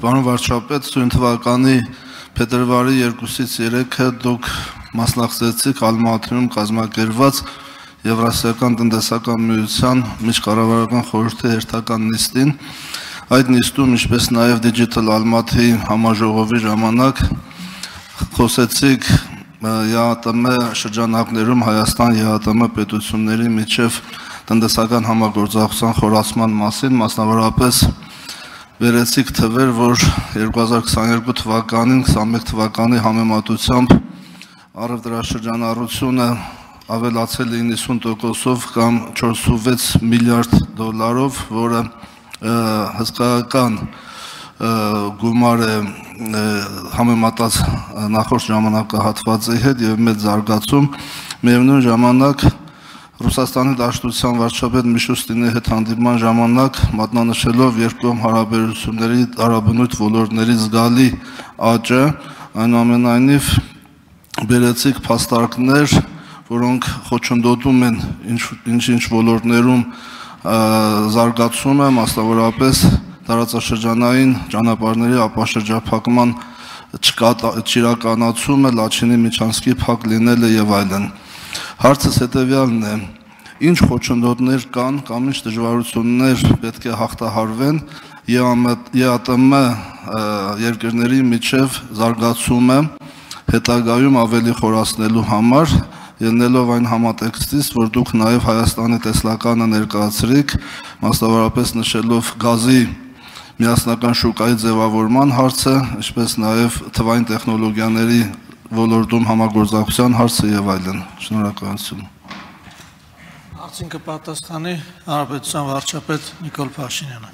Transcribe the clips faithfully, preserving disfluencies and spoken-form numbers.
Պարոն վարչապետ, սույն թվականի փետրվարի երկուսից երեքը դուք մասնակցեցիք Ալմատիում կազմակերպված Եվրասիական տնտեսական միության միջկառավարական խորհրդի հերթական նիստին։ Այդ նիստում, ինչպես նաև Digital Almaty համաժողովի ժամանակ խոսեցիք ԵԱՏՄ շրջանակներում Հայաստան ԵԱՏՄ պետությունների միջև տնտեսական համագործակցության խորացման մասին, մասնավորապես վերեցիք թվեր, որ երկու հազար քսաներկու թվականին քսաներկու թվականի համեմատությամբ առևտրաշրջանառությունը ավելացել է իննսուն տոկոսով կամ չորսունվեց միլիարդ դոլարով, որը հսկայական գումար է համեմատած նախորդ ժամանակահատվածի հետ եւ մեծ զարգացում։ Միևնույն ժամանակ Ռուսաստանի Դաշնության վարչապետ Միշուստինի հետ հանդիպման ժամանակ մատնանշելով երկկողմ հարաբերությունների տարաբնույթ ոլորտների զգալի աճը, այնուամենայնիվ բերեցիք փաստարկներ, որոնք խոչընդոտում են ինչ-ինչ ոլորտներում զարգացումը, մասնավորապես տարածաշրջանային ճանապարհների ապաշրջափակման չիրականացումը, Լաչինի Միչանսկի փակ լինելը եւ այլն։ Հարցս հետեւյալն է. ինչ խոչընդոտներ կան կամ ինչ դժվարություններ պետք է հաղթահարվեն ԵԱՏՄ երկրների միջև զարգացումը հետագայում ավելի խորացնելու համար, ելնելով այն համատեքստից, որ դուք նաև Հայաստանի տեսլականը ներկայացրիք, մասնավորապես նշելով գազի միասնական շուկայի ձևավորման հարցը, ինչպես նաև թվային տեխնոլոգիաների ոլորտում համագործակցության հարցը եւ այլն։ Շնորհակալություն։ Հարցին կպատասխանի Հանրապետության վարչապետ Նիկոլ Փաշինյանը։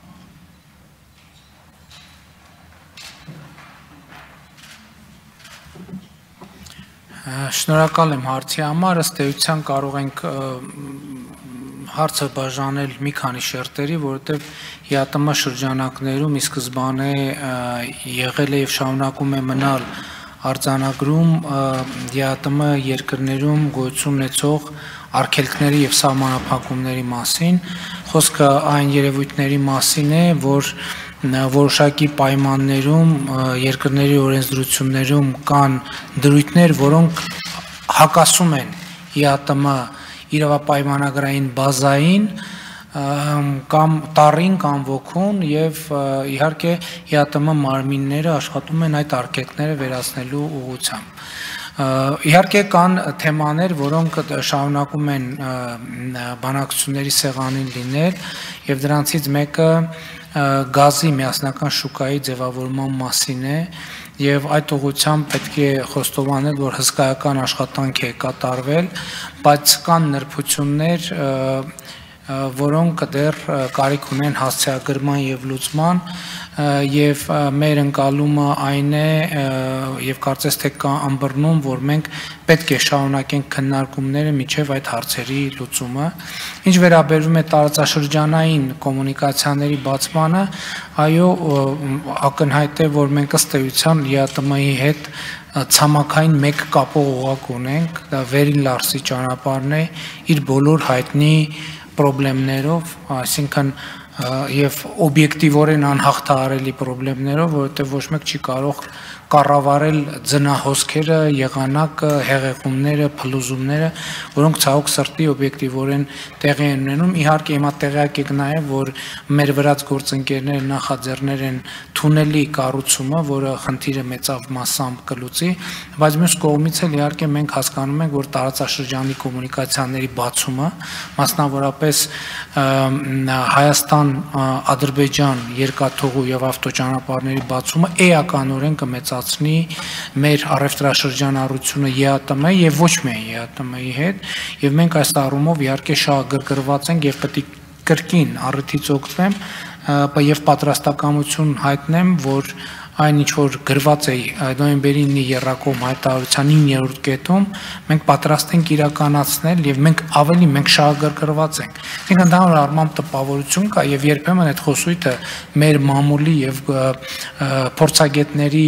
Շնորհակալ եմ հարցի համար, ըստ էության կարող ենք հարցը բաժանել մի քանի շերտերի, որովհետև ԵԱՏՄ շրջանակներում ի սկզբանե եղել է եւ շարունակում է մնալ արձանագրում ԵԱՏՄ երկրներում գոյություն ունեցող արգելքների եւ սահմանափակումների մասին, խոսքը այն երևույթների մասին է, որ որոշակի պայմաններում երկրների օրենսդրություններում կան դրույթներ, որոնք հակասում են ԵԱՏՄ իրավապայմանագրային բազային կամ տառին կամ ոգուն եւ իհարկե ԵԱՏՄ մարմինները աշխատում են այդ արգելքները վերացնելու ուղղությամբ։ Իհարկե կան թեմաներ, որոնք շարունակում են բանակցությունների սեղանին լինել եւ դրանցից մեկը գազի միասնական շուկայի ձևավորման մասին է եւ այդ ուղղությամբ պետք է խոստովանել, որ հսկայական աշխատանք է կատարվել, բայց կան նրբություններ, որոնք դեռ կարիք ունեն հասցեագրման եւ լուծման եւ մեր ընկալումը այն է եւ կարծես թե կա ըմբռնում, որ մենք պետք է շարունակենք քննարկումները միջև այդ հարցերի լուծումը։ Ինչ վերաբերում է տարածաշրջանային կոմունիկացիաների բացմանը, այո, ակնհայտ է, որ մենք ըստ էության ԵԱՏՄ-ի հետ ցամաքային մեկ կապող օղակ ունենք, դա Վերին Լարսի ճանապարհն է, իր բոլոր հայտնի պրոբլեմներով, այսինքն եւ օբյեկտիվորեն անհաղթահարելի պրոբլեմներով, որովհետեւ ոչ մեկ չի կարող կառավարել ձնահոսքերը, եղանակը, հեղեղումները, փլուզումները, որոնք ցավոք սրտի օբյեկտիվորեն տեղի են ունենում։ Իհարկե հիմա տեղյակ եք նաեւ, որ մեր վրաց գործընկերները նախաձեռներ են թունելի կառուցումը, որը խնդիրը մեծավ մասամբ կլուծի, բայց մյուս կողմից էլ իհարկե մենք հասկանում ենք, որ տարածաշրջանի կոմունիկացիաների բացումը, մասնավորապես Հայաստան Ադրբեջան երկաթուղու եւ ավտոճանապարհների բացումը էականորեն կմեծացնի մեր առևտրաշրջանառությունը ԵԱՏՄ եւ ոչ միայն ԵԱՏՄ-ի հետ եւ մենք այս առումով իհարկե շահագրգռված ենք եւ պետք է կրկին առիթից օգտվեմ եւ պատրաստակամություն հայտնեմ, որ այն ինչ որ գրված է նոյեմբերի ինը եռակողմ հայտարարության իններորդ կետում, մենք պատրաստ ենք իրականացնել եւ մենք ավելի մենք շահագրգռված ենք։ Ինքն ընդհանուր առմամբ տպավորություն կա եւ երբեմն այդ խոսույթը մեր մամուլի եւ փորձագետների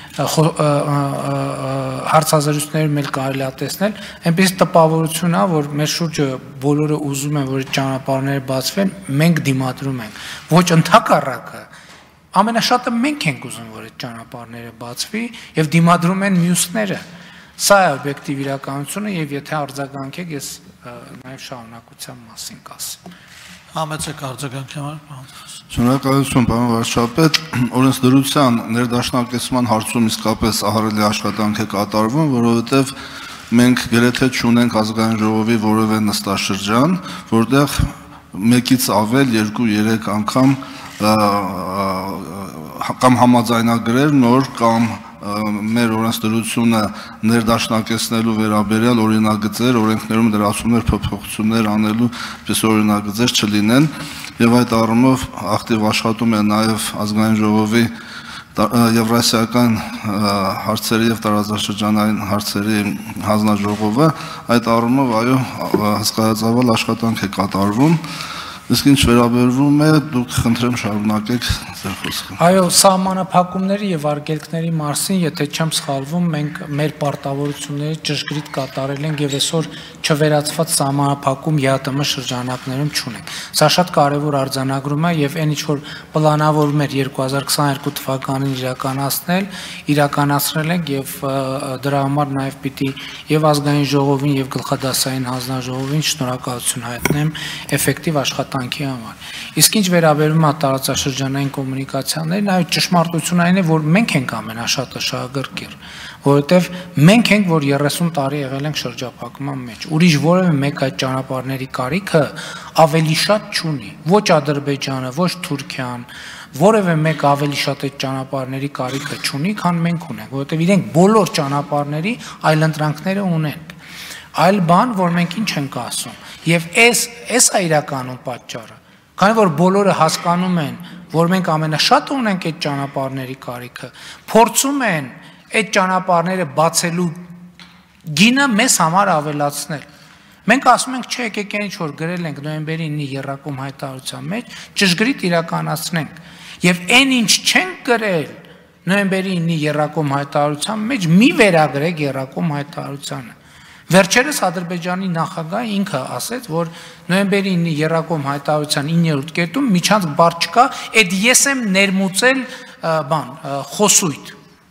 հարցազրույցներում էլ կարելի է տեսնել, այնպես տպավորություն է, որ մեր շուրջը բոլորը ուզում են, որ ճանապարհները բացվեն, մենք դիմադրում ենք։ Ոչ ընդհակառակը ամենաշատը մենք ենք ուզում, որ այդ ճանապարհները բացվի եւ դիմադրում են մյուսները։ Սա է օբյեկտիվ իրականությունը եւ եթե արձագանքեք, ես նաեւ շարունակության մասին կասեմ։ Համեցեք արձագանքի համար։ Շնորհակալություն, պարոն վարչապետ, օրենսդրության ներդաշնակեցման հարցում իսկապես ահռելի աշխատանք է կատարվում, որովհետեւ մենք գրեթե չունենք ազգային ժողովի որևէ նստաշրջան, որտեղ մեկից ավել երկու-երեք անգամ կամ համաձայնագրեր նոր կամ մեր օրենսդրությունը ներդաշնակեցնելու վերաբերյալ օրինագծեր, օրենքներում դրացումներ, փոփոխություններ անելու պես օրինագծեր չլինեն եւ այդ առումով ակտիվ աշխատում է նաեւ ազգային ժողովի Եվրասիական հարցերի եւ տարածաշրջանային հարցերի հանձնաժողովը, այդ առումով այո հսկայածավալ աշխատանք է կատարվում։ Իսկ ինչ վերաբերվում է, դուք խնդրեմ շարունակեք ձեր խոսքը։ Այո, սահմանափակումների եւ արգելքների մասին, եթե չեմ սխալվում, մենք մեր պարտավորությունները ճշգրիտ կատարել ենք եւ այսօր չվերացված սահմանափակում ԵԱՏՄ շրջանակներում չունենք։ Սա շատ կարեւոր արձանագրում է եւ այն ինչ որ պլանավորում էր երկու հազար քսաներկու թվականին իրականացնել, իրականացրել ենք եւ դրա համար նաեւ պիտի եւ ազգային ժողովին եւ գլխադասային հանձնաժողովին շնորհակալություն հայտնեմ էֆեկտիվ աշխատանքի համար։ Իսկ ինչ վերաբերում է տարածաշրջանային կոմունիկացիաներին, այո ճշմարտությունն այն է, որ մենք ենք ամենաշատը շահագրգիռ, որովհետև մենք ենք, որ երեսուն տարի եղել ենք շրջափակման մեջ։ Ուրիշ որևէ մեկ այդ ճանապարհների կարիքը ավելի շատ չունի։ Ոչ Ադրբեջանը, ոչ Թուրքիան, որևէ մեկ ավելի շատ այդ ճանապարհների կարիքը չունի, քան մենք ունենք, որովհետև իրենք բոլոր ճանապարհների այլընտրանքները ունեն։ Այլ բան, որ մենք ինչ ենք ասում, եւ այս այս է իրականում պատճառը։ Քանի որ բոլորը հասկանում են, որ մենք ամենաշատը ունենք այդ ճանապարհների կարիքը, փորձում են այդ ճանապարհները բացելու գինը մեզ համար ավելացնել։ Մենք ասում ենք, չէ, եկեք այն ինչ որ գրել ենք նոյեմբերի ինը երրակում հայտարարության մեջ, ճշգրիտ իրականացնենք։ Եվ այն ինչ չենք գրել նոյեմբերի ինը երրակում հայտարարության մեջ, մի վերագրեք երրակում հայտարարությանը։ Վերջերս Ադրբեջանի նախագահը ինքը ասեց, որ նոյեմբերի ինը երրակում հայտարարության իններորդ կետում միջանցք բառ չկա, այդ ես եմ ներմուծել բան, խոսույթ։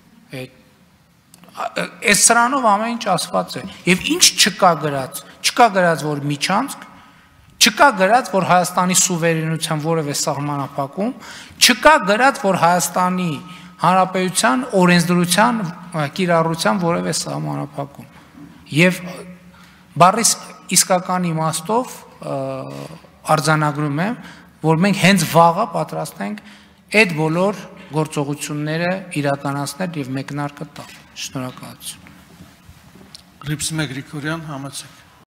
Այս սրանով ամեն ինչ ասված է։ Եվ ինչ չկա գրած, չկա գրած, որ միջանցք, չկա գրած, որ Հայաստանի սուվերենության որևէ սահմանափակում, չկա գրած, որ Հայաստանի Հանրապետության օրենսդրության կիրառության որևէ սահմանափակում։ Եվ բառիս իսկական իմաստով արձանագրում եմ, որ մենք հենց վաղը պատրաստ ենք այդ բոլոր գործողությունները իրականացնել եւ մեկնարկը տալ։ Շնորհակալություն։ Գրիպսիմե Գրիգորյան, համեցեք։